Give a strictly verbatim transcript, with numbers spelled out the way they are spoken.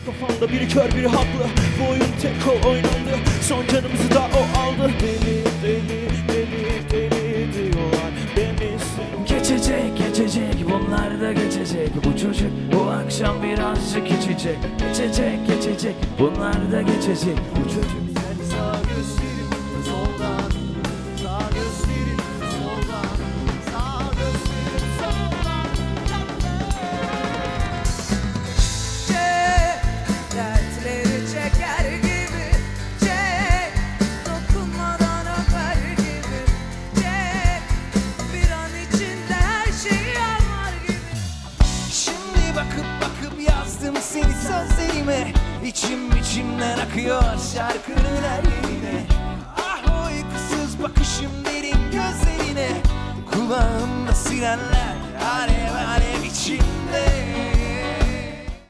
kafamda biri kör biri haklı. Bu oyun tek kol oynandı. Son canımızı da o aldı. Deli deli deli deli diyorlar beni. Geçecek geçecek bunlar da geçecek. Bu çocuk bu akşam birazcık içecek. Geçecek geçecek bunlar da geçecek. Bu çocuk Sağ gösterim soldan, sağ gösterim soldan, sağ gösterim soldan. Çek, dertleri çeker gibi. Çek, dokunmadan öper gibi. Çek, bir an içinde her şeyi anlar gibi. Şimdi bakıp bakıp yazdım seni sözlerime. İçim içimden akıyor şarkının her yerine. Ah o uykusuz bakışım derin gözlerine. Kulağımda sirenler alev alev içimde.